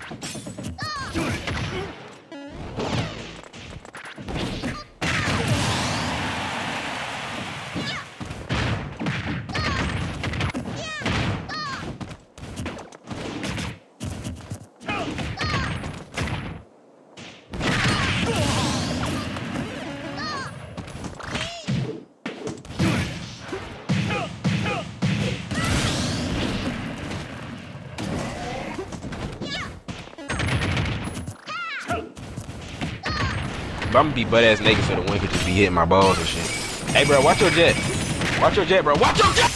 I'm gonna be butt ass naked so the wind could just be hitting my balls and shit. Hey, bro, watch your jet. Watch your jet, bro. Watch your jet!